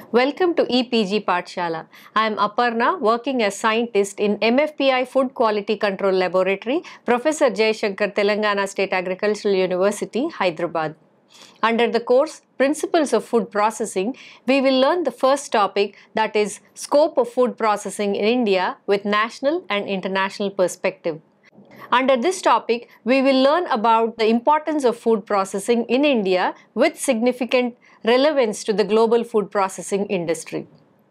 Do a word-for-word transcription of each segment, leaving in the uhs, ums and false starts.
Welcome to E P G Pathshala. I am Aparna, working as scientist in M F P I Food Quality Control Laboratory, Professor Jayashankar, Telangana State Agricultural University, Hyderabad. Under the course Principles of Food Processing, we will learn the first topic, that is Scope of Food Processing in India with national and international perspective. Under this topic, we will learn about the importance of food processing in India with significant relevance to the global food processing industry.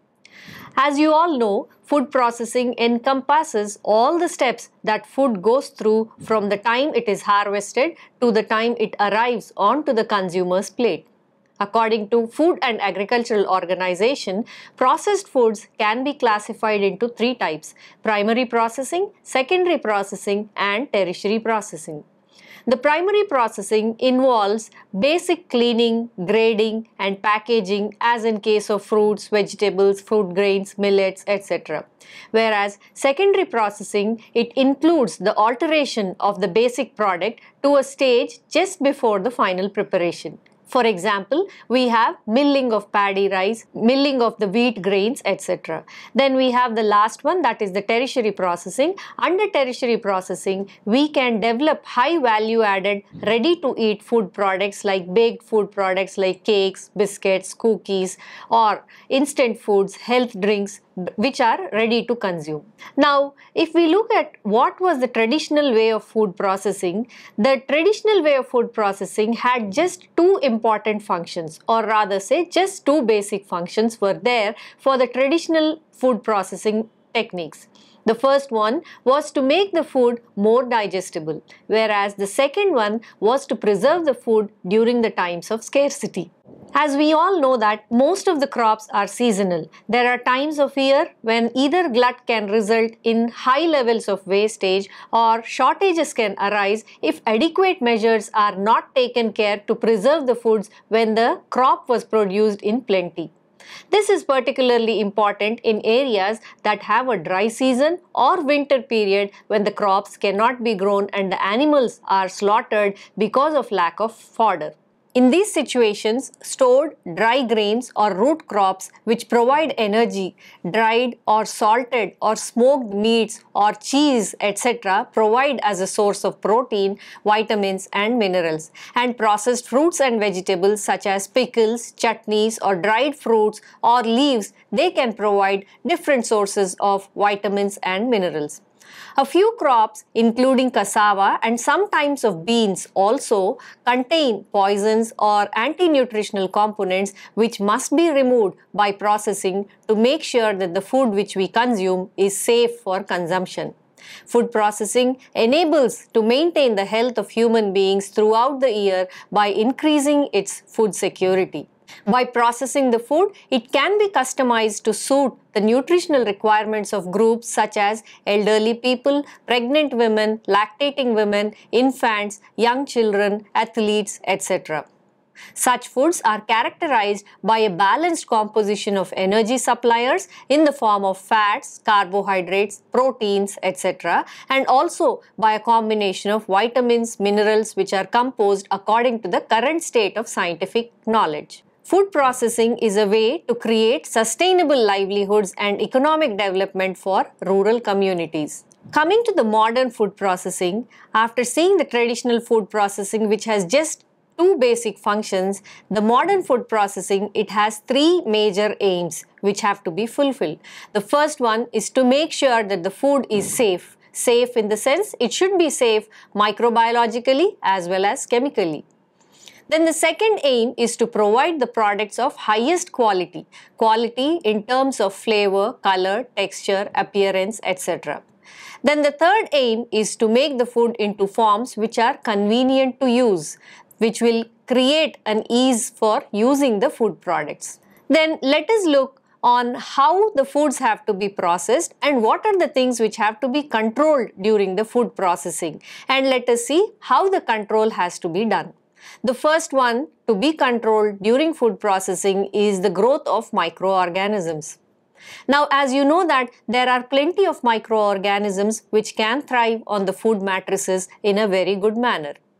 As you all know, food processing encompasses all the steps that food goes through from the time it is harvested to the time it arrives onto the consumer's plate. According to Food and Agricultural Organization, processed foods can be classified into three types: primary processing, secondary processing, and tertiary processing. The primary processing involves basic cleaning, grading, and packaging, as in case of fruits, vegetables, food grains, millets, et cetera. Whereas secondary processing, it includes the alteration of the basic product to a stage just before the final preparation. For example, we have milling of paddy rice, milling of the wheat grains, et cetera. Then we have the last one, that is the tertiary processing. Under tertiary processing, we can develop high value added ready to eat food products like baked food products like cakes, biscuits, cookies, or instant foods, health drinks, which are ready to consume. Now, if we look at what was the traditional way of food processing, the traditional way of food processing had just two important functions, or rather say just two basic functions were there for the traditional food processing techniques. The first one was to make the food more digestible, whereas the second one was to preserve the food during the times of scarcity. As we all know that most of the crops are seasonal, there are times of year when either glut can result in high levels of wastage or shortages can arise if adequate measures are not taken care to preserve the foods when the crop was produced in plenty. This is particularly important in areas that have a dry season or winter period when the crops cannot be grown and the animals are slaughtered because of lack of fodder. In these situations, stored dry grains or root crops which provide energy, dried or salted or smoked meats or cheese, et cetera provide as a source of protein, vitamins and minerals. And processed fruits and vegetables such as pickles, chutneys or dried fruits or leaves, they can provide different sources of vitamins and minerals. A few crops, including cassava and some types of beans, also contain poisons or anti-nutritional components which must be removed by processing to make sure that the food which we consume is safe for consumption. Food processing enables to maintain the health of human beings throughout the year by increasing its food security. By processing the food, it can be customized to suit the nutritional requirements of groups such as elderly people, pregnant women, lactating women, infants, young children, athletes, et cetera. Such foods are characterized by a balanced composition of energy suppliers in the form of fats, carbohydrates, proteins, et cetera, and also by a combination of vitamins, minerals, which are composed according to the current state of scientific knowledge. Food processing is a way to create sustainable livelihoods and economic development for rural communities. Coming to the modern food processing, after seeing the traditional food processing which has just two basic functions, the modern food processing, it has three major aims which have to be fulfilled. The first one is to make sure that the food is safe. Safe in the sense it should be safe microbiologically as well as chemically. Then the second aim is to provide the products of highest quality, quality in terms of flavor, color, texture, appearance, et cetera. Then the third aim is to make the food into forms which are convenient to use, which will create an ease for using the food products. Then let us look on how the foods have to be processed and what are the things which have to be controlled during the food processing. And let us see how the control has to be done. The first one to be controlled during food processing is the growth of microorganisms. Now, as you know that there are plenty of microorganisms which can thrive on the food matrices in a very good manner.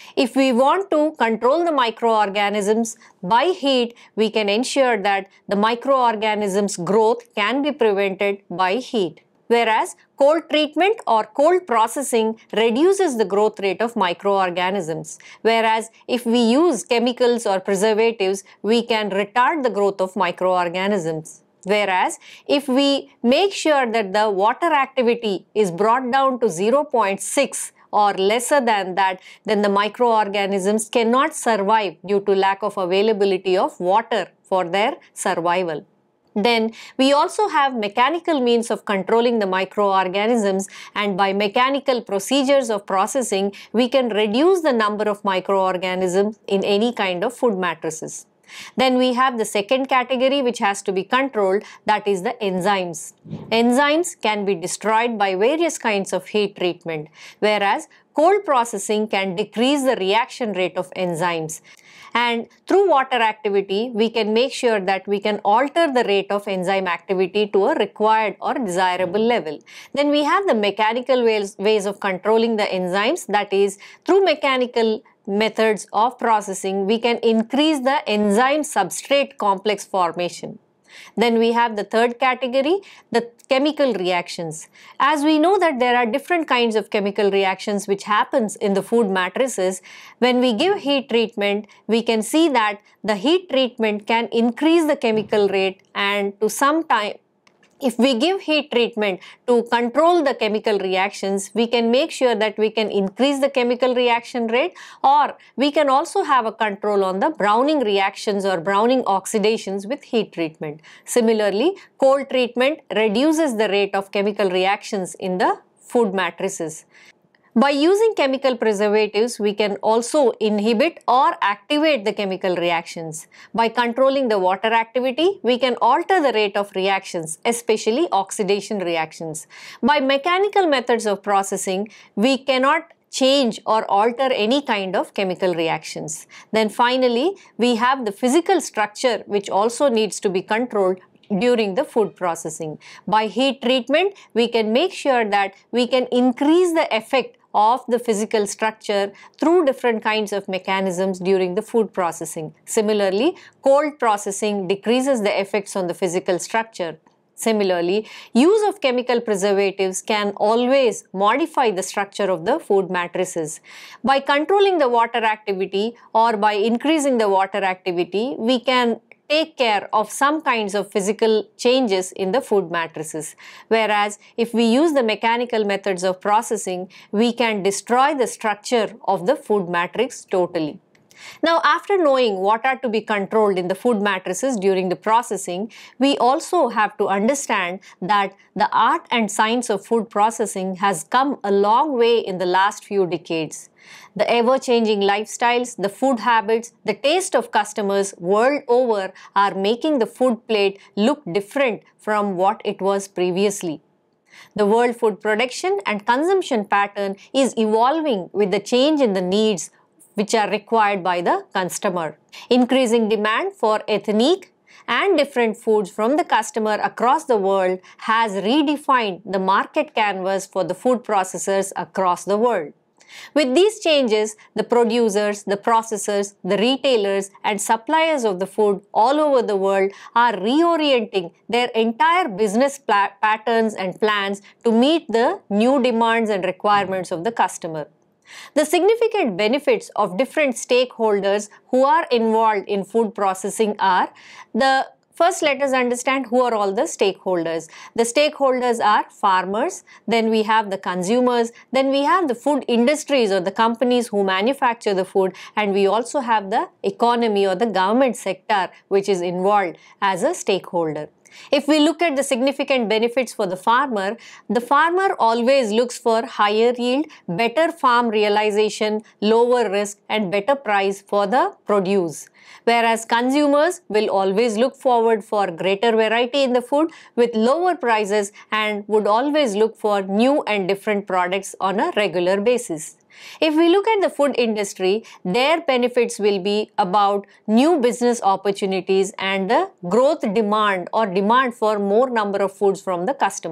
If we want to control the microorganisms by heat, we can ensure that the microorganisms' growth can be prevented by heat. Whereas cold treatment or cold processing reduces the growth rate of microorganisms. Whereas if we use chemicals or preservatives, we can retard the growth of microorganisms. Whereas if we make sure that the water activity is brought down to zero point six or lesser than that, then the microorganisms cannot survive due to lack of availability of water for their survival. Then we also have mechanical means of controlling the microorganisms, and by mechanical procedures of processing, we can reduce the number of microorganisms in any kind of food matrices. Then we have the second category which has to be controlled, that is the enzymes. Enzymes can be destroyed by various kinds of heat treatment, whereas cold processing can decrease the reaction rate of enzymes. And through water activity, we can make sure that we can alter the rate of enzyme activity to a required or desirable level. Then we have the mechanical ways, ways of controlling the enzymes, that is through mechanical methods of processing, we can increase the enzyme substrate complex formation. Then we have the third category, the chemical reactions. As we know that there are different kinds of chemical reactions which happens in the food matrices, when we give heat treatment, we can see that the heat treatment can increase the chemical rate, and to some time, if we give heat treatment to control the chemical reactions, we can make sure that we can increase the chemical reaction rate, or we can also have a control on the browning reactions or browning oxidations with heat treatment. Similarly, cold treatment reduces the rate of chemical reactions in the food matrices. By using chemical preservatives, we can also inhibit or activate the chemical reactions. By controlling the water activity, we can alter the rate of reactions, especially oxidation reactions. By mechanical methods of processing, we cannot change or alter any kind of chemical reactions. Then finally, we have the physical structure which also needs to be controlled during the food processing. By heat treatment, we can make sure that we can increase the effect of the physical structure through different kinds of mechanisms during the food processing. Similarly, cold processing decreases the effects on the physical structure. Similarly, use of chemical preservatives can always modify the structure of the food matrices. By controlling the water activity or by increasing the water activity, we can take care of some kinds of physical changes in the food matrices. Whereas if we use the mechanical methods of processing, we can destroy the structure of the food matrix totally. Now, after knowing what are to be controlled in the food matrices during the processing, we also have to understand that the art and science of food processing has come a long way in the last few decades. The ever-changing lifestyles, the food habits, the taste of customers world over are making the food plate look different from what it was previously. The world food production and consumption pattern is evolving with the change in the needs which are required by the customer. Increasing demand for ethnic and different foods from the customer across the world has redefined the market canvas for the food processors across the world. With these changes, the producers, the processors, the retailers and suppliers of the food all over the world are reorienting their entire business patterns and plans to meet the new demands and requirements of the customer. The significant benefits of different stakeholders who are involved in food processing are the First, let us understand who are all the stakeholders. The stakeholders are farmers, then we have the consumers, then we have the food industries or the companies who manufacture the food, and we also have the economy or the government sector which is involved as a stakeholder. If we look at the significant benefits for the farmer, the farmer always looks for higher yield, better farm realization, lower risk and better price for the produce. Whereas consumers will always look forward for greater variety in the food with lower prices and would always look for new and different products on a regular basis. If we look at the food industry, their benefits will be about new business opportunities and the growth demand or demand for more number of foods from the customer.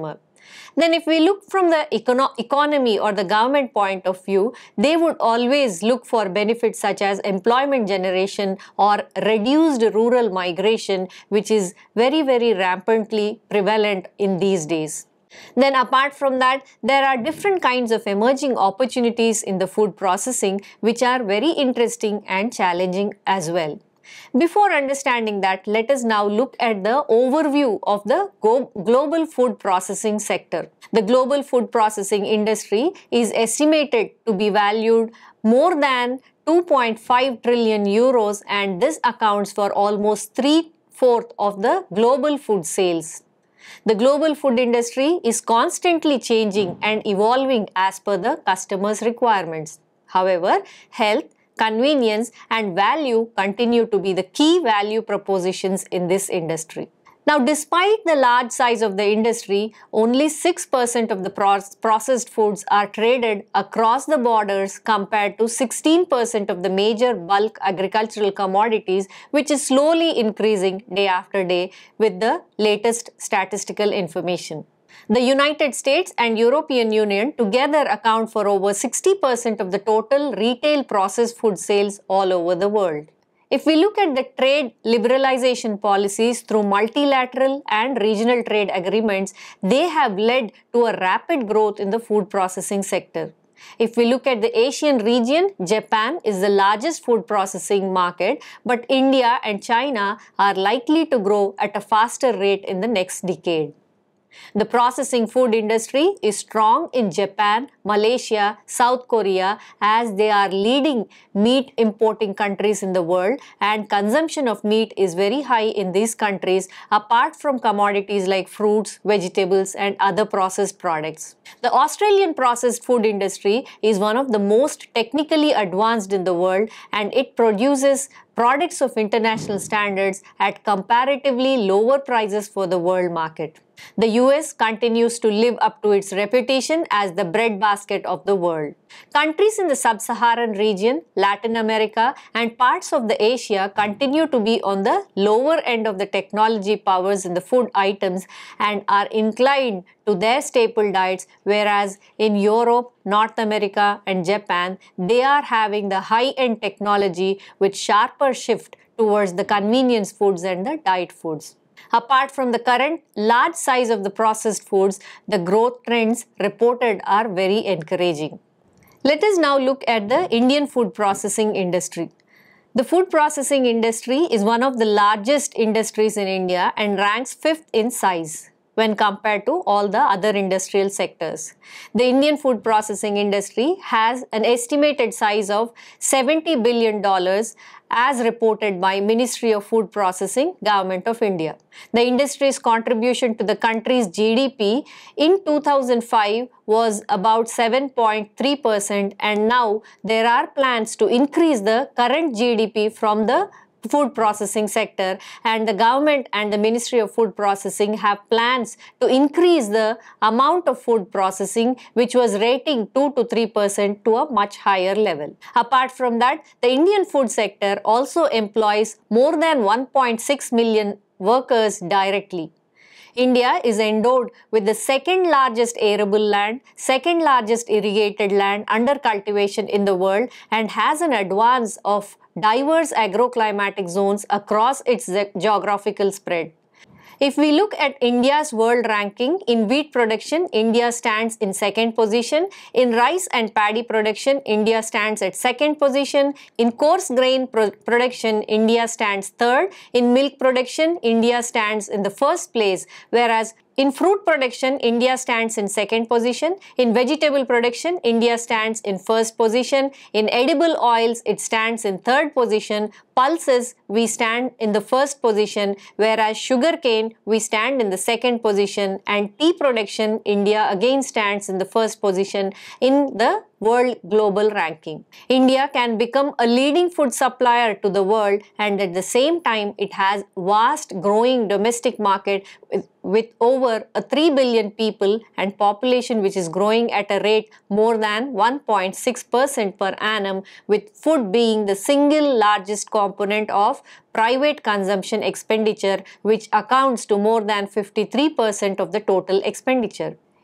Then if we look from the econo economy or the government point of view, they would always look for benefits such as employment generation or reduced rural migration, which is very, very rampantly prevalent in these days. Then apart from that, there are different kinds of emerging opportunities in the food processing which are very interesting and challenging as well. Before understanding that, let us now look at the overview of the global food processing sector. The global food processing industry is estimated to be valued more than two point five trillion euros, and this accounts for almost three-fourths of the global food sales. The global food industry is constantly changing and evolving as per the customer's requirements. However, health, convenience and value continue to be the key value propositions in this industry. Now, despite the large size of the industry, only six percent of the processed foods are traded across the borders compared to sixteen percent of the major bulk agricultural commodities, which is slowly increasing day after day with the latest statistical information. The United States and European Union together account for over sixty percent of the total retail processed food sales all over the world. If we look at the trade liberalization policies through multilateral and regional trade agreements, they have led to a rapid growth in the food processing sector. If we look at the Asian region, Japan is the largest food processing market, but India and China are likely to grow at a faster rate in the next decade. The processing food industry is strong in Japan, Malaysia, South Korea, as they are leading meat importing countries in the world, and consumption of meat is very high in these countries apart from commodities like fruits, vegetables and other processed products. The Australian processed food industry is one of the most technically advanced in the world, and it produces products of international standards at comparatively lower prices for the world market. The U S continues to live up to its reputation as the breadbasket of the world. Countries in the sub-Saharan region, Latin America and parts of the Asia continue to be on the lower end of the technology powers in the food items and are inclined to their staple diets, whereas in Europe, North America and Japan, they are having the high-end technology with sharper shift towards the convenience foods and the diet foods. Apart from the current large size of the processed foods, the growth trends reported are very encouraging. Let us now look at the Indian food processing industry. The food processing industry is one of the largest industries in India and ranks fifth in size when compared to all the other industrial sectors. The Indian food processing industry has an estimated size of seventy billion dollars as reported by Ministry of Food Processing, Government of India. The industry's contribution to the country's G D P in two thousand five was about seven point three percent, and now there are plans to increase the current G D P from the food processing sector, and the government and the Ministry of Food Processing have plans to increase the amount of food processing, which was rating two to three percent, to a much higher level. Apart from that, the Indian food sector also employs more than one point six million workers directly. India is endowed with the second largest arable land, second largest irrigated land under cultivation in the world, and has an advance of diverse agroclimatic zones across its geographical spread. If we look at India's world ranking, in wheat production, India stands in second position. In rice and paddy production, India stands at second position. In coarse grain pro production, India stands third. In milk production, India stands in the first place, whereas in fruit production, India stands in second position. In vegetable production, India stands in first position. In edible oils, it stands in third position. Pulses, we stand in the first position, whereas sugarcane, we stand in the second position. And tea production, India again stands in the first position in the world global ranking. India can become a leading food supplier to the world, and at the same time it has vast growing domestic market with, with over a three billion people and population which is growing at a rate more than one point six percent per annum, with food being the single largest component of private consumption expenditure, which accounts to more than fifty-three percent of the total expenditure.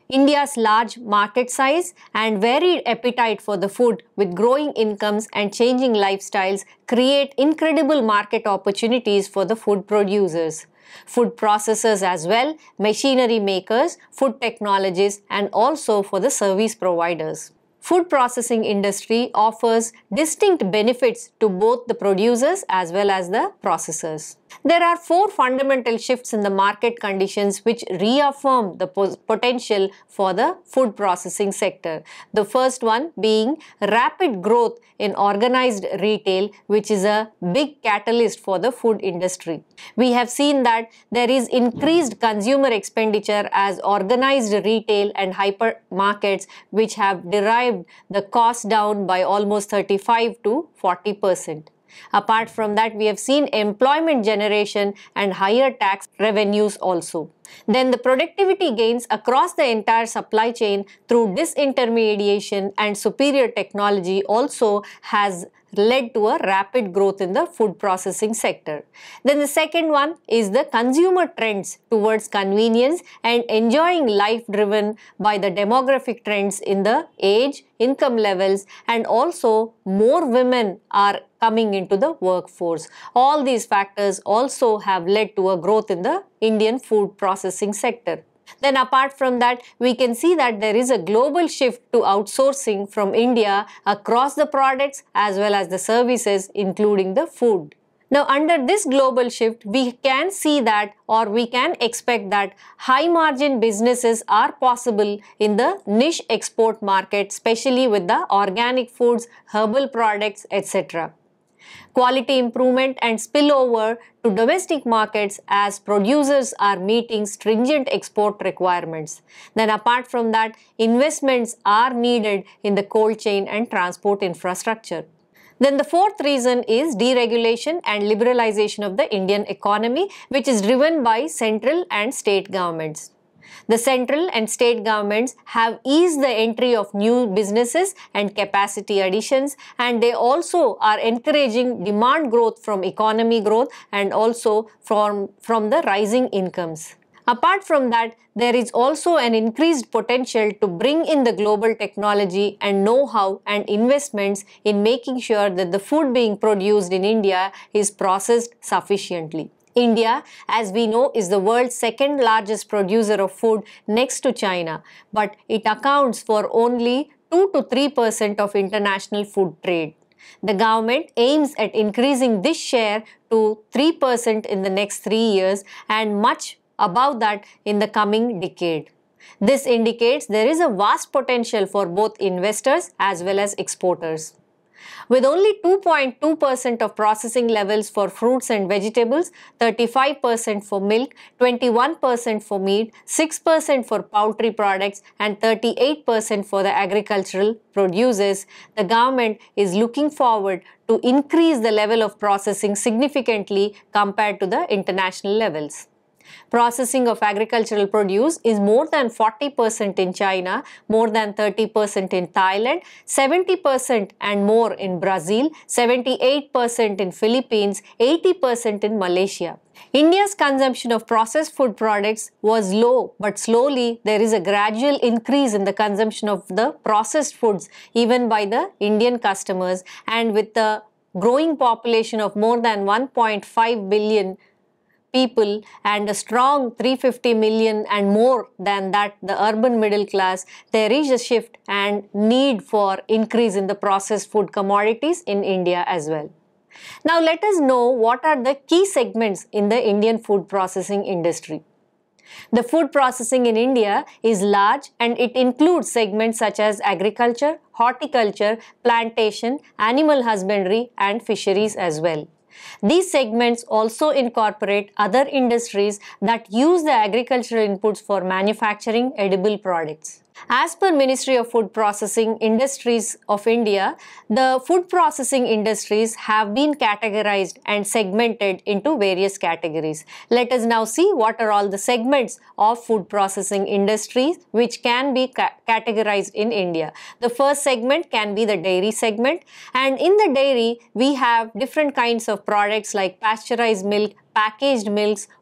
India's large market size and varied appetite for the food with growing incomes and changing lifestyles create incredible market opportunities for the food producers, food processors as well, machinery makers, food technologists, and also for the service providers. Food processing industry offers distinct benefits to both the producers as well as the processors. There are four fundamental shifts in the market conditions which reaffirm the potential for the food processing sector. The first one being rapid growth in organized retail, which is a big catalyst for the food industry. We have seen that there is increased consumer expenditure as organized retail and hypermarkets which have derived the cost down by almost thirty-five to forty percent. Apart from that, we have seen employment generation and higher tax revenues also. Then the productivity gains across the entire supply chain through disintermediation and superior technology also has led to a rapid growth in the food processing sector. Then the second one is the consumer trends towards convenience and enjoying life driven by the demographic trends in the age, income levels, and also more women are coming into the workforce. All these factors also have led to a growth in the Indian food processing sector. Then apart from that, we can see that there is a global shift to outsourcing from India across the products as well as the services, including the food. Now, under this global shift, we can see that or we can expect that high margin businesses are possible in the niche export market, especially with the organic foods, herbal products, et cetera. Quality improvement and spillover to domestic markets as producers are meeting stringent export requirements. Then apart from that, investments are needed in the cold chain and transport infrastructure. Then the fourth reason is deregulation and liberalization of the Indian economy, which is driven by central and state governments. The central and state governments have eased the entry of new businesses and capacity additions, and they also are encouraging demand growth from economy growth and also from, from the rising incomes. Apart from that, there is also an increased potential to bring in the global technology and know-how and investments in making sure that the food being produced in India is processed sufficiently. India, as we know, is the world's second largest producer of food next to China, but it accounts for only two to three percent of international food trade. The government aims at increasing this share to three percent in the next three years and much above that in the coming decade. This indicates there is a vast potential for both investors as well as exporters. With only two point two percent of processing levels for fruits and vegetables, thirty-five percent for milk, twenty-one percent for meat, six percent for poultry products, and thirty-eight percent for the agricultural producers, the government is looking forward to increase the level of processing significantly compared to the international levels. Processing of agricultural produce is more than forty percent in China, more than thirty percent in Thailand, seventy percent and more in Brazil, seventy-eight percent in Philippines, eighty percent in Malaysia. India's consumption of processed food products was low, but slowly there is a gradual increase in the consumption of the processed foods even by the Indian customers, and with the growing population of more than one point five billion people and a strong three hundred fifty million and more than that the urban middle class, there is a shift and need for increase in the processed food commodities in India as well. Now let us know what are the key segments in the Indian food processing industry. The food processing in India is large and it includes segments such as agriculture, horticulture, plantation, animal husbandry and fisheries as well. These segments also incorporate other industries that use the agricultural inputs for manufacturing edible products. As per Ministry of Food Processing Industries of India, the food processing industries have been categorized and segmented into various categories. Let us now see what are all the segments of food processing industries which can be ca categorized in India. The first segment can be the dairy segment, and in the dairy we have different kinds of products like pasteurized milk, packaged milks,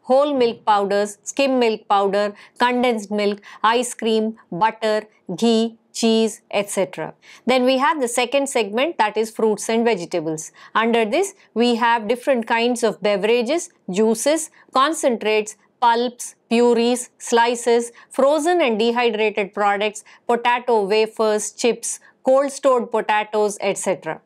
whole milk powders, skim milk powder, condensed milk, ice cream, butter, ghee, cheese, et cetera. Then we have the second segment, that is fruits and vegetables. Under this, we have different kinds of beverages, juices, concentrates, pulps, purees, slices, frozen and dehydrated products, potato wafers, chips, cold stored potatoes, et cetera.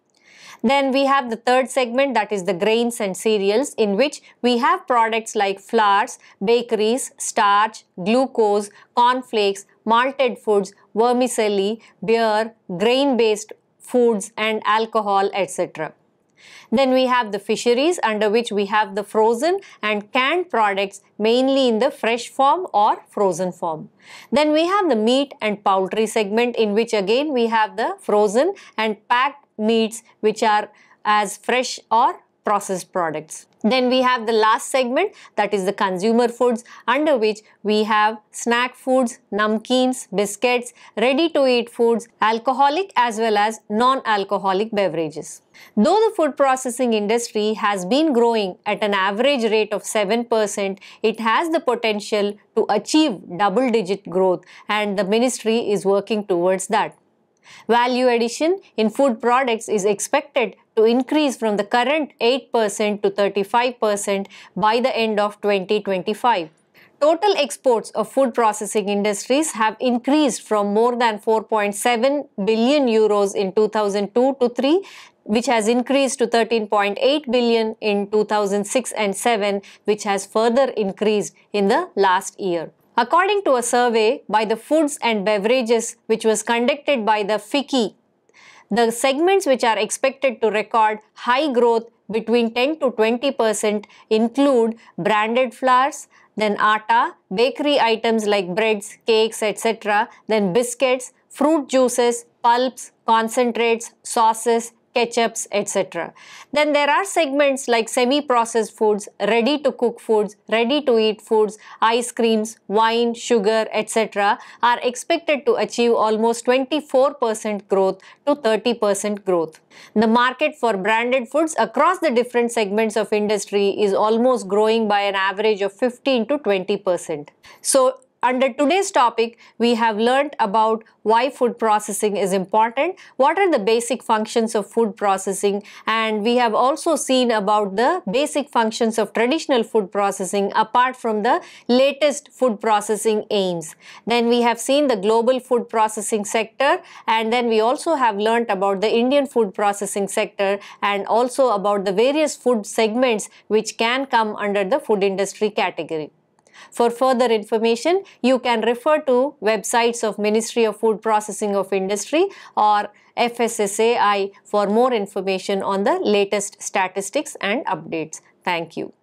Then we have the third segment, that is the grains and cereals, in which we have products like flours, bakeries, starch, glucose, cornflakes, malted foods, vermicelli, beer, grain-based foods and alcohol, et cetera. Then we have the fisheries, under which we have the frozen and canned products, mainly in the fresh form or frozen form. Then we have the meat and poultry segment, in which again we have the frozen and packed meats which are as fresh or processed products. Then we have the last segment, that is the consumer foods, under which we have snack foods, namkeens, biscuits, ready-to-eat foods, alcoholic as well as non-alcoholic beverages. Though the food processing industry has been growing at an average rate of seven percent, it has the potential to achieve double-digit growth, and the ministry is working towards that. Value addition in food products is expected to increase from the current eight percent to thirty-five percent by the end of twenty twenty-five. Total exports of food processing industries have increased from more than four point seven billion euros in two thousand two to three, which has increased to thirteen point eight billion in two thousand six and seven, which has further increased in the last year. According to a survey by the Foods and Beverages, which was conducted by the F I C I, the segments which are expected to record high growth between ten to twenty percent include branded flours, then atta, bakery items like breads, cakes, et cetera, then biscuits, fruit juices, pulps, concentrates, sauces, ketchups, et cetera. Then there are segments like semi-processed foods, ready-to-cook foods, ready-to-eat foods, ice creams, wine, sugar, et cetera are expected to achieve almost twenty-four percent growth to thirty percent growth. The market for branded foods across the different segments of industry is almost growing by an average of fifteen to twenty percent. So, under today's topic, we have learnt about why food processing is important, what are the basic functions of food processing, and we have also seen about the basic functions of traditional food processing apart from the latest food processing aims. Then we have seen the global food processing sector, and then we also have learnt about the Indian food processing sector and also about the various food segments which can come under the food industry category. For further information, you can refer to websites of Ministry of Food Processing of Industry or F S S A I for more information on the latest statistics and updates. Thank you.